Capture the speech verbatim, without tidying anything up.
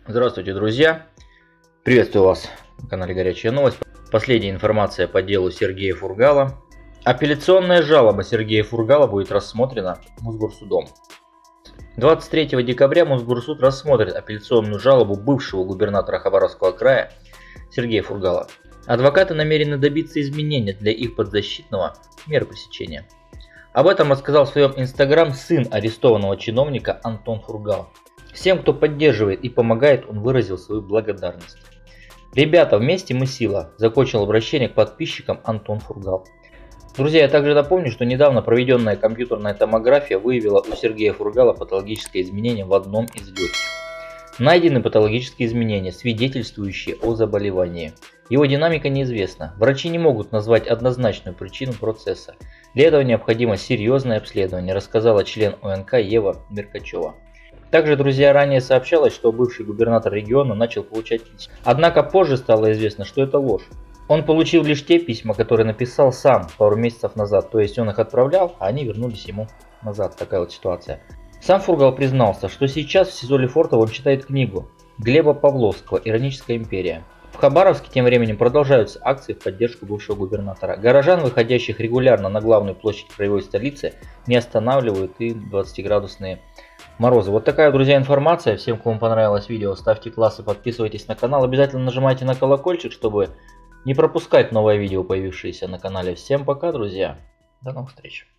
Здравствуйте, друзья! Приветствую вас на канале Горячая Новость. Последняя информация по делу Сергея Фургала. Апелляционная жалоба Сергея Фургала будет рассмотрена Мосгорсудом. двадцать третьего декабря Мосгорсуд рассмотрит апелляционную жалобу бывшего губернатора Хабаровского края Сергея Фургала. Адвокаты намерены добиться изменения для их подзащитного меры пресечения. Об этом рассказал в своем инстаграм сын арестованного чиновника Антон Фургал. Всем, кто поддерживает и помогает, он выразил свою благодарность. Ребята, вместе мы сила, закончил обращение к подписчикам Антон Фургал. Друзья, я также напомню, что недавно проведенная компьютерная томография выявила у Сергея Фургала патологическое изменение в одном из легких. Найдены патологические изменения, свидетельствующие о заболевании. Его динамика неизвестна. Врачи не могут назвать однозначную причину процесса. Для этого необходимо серьезное обследование, рассказала член ОНК Ева Меркачева. Также, друзья, ранее сообщалось, что бывший губернатор региона начал получать письма. Однако позже стало известно, что это ложь. Он получил лишь те письма, которые написал сам пару месяцев назад. То есть он их отправлял, а они вернулись ему назад. Такая вот ситуация. Сам Фургал признался, что сейчас в СИЗО Лефортово он читает книгу Глеба Павловского «Ироническая империя». В Хабаровске тем временем продолжаются акции в поддержку бывшего губернатора. Горожан, выходящих регулярно на главную площадь краевой столицы, не останавливают и двадцатиградусные морозы. Вот такая, друзья, информация. Всем, кому понравилось видео, ставьте классы, подписывайтесь на канал. Обязательно нажимайте на колокольчик, чтобы не пропускать новое видео, появившееся на канале. Всем пока, друзья. До новых встреч.